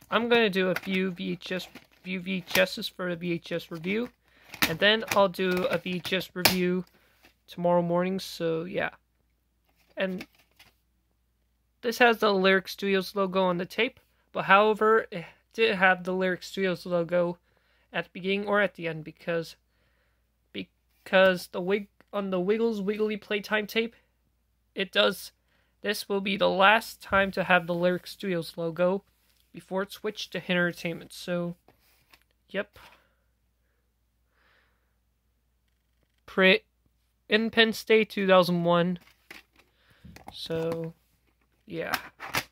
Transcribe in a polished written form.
I'm going to do a few VHSs for the VHS review. And then I'll do a VHS review tomorrow morning, so yeah. And this has the Lyric Studios logo on the tape, but however, it did have the Lyric Studios logo at the beginning or at the end because on the Wiggles Wiggly Playtime tape, it does. This will be the last time to have the Lyric Studios logo before it switched to Hit Entertainment. So, yep. Independence Day 2001. So, yeah.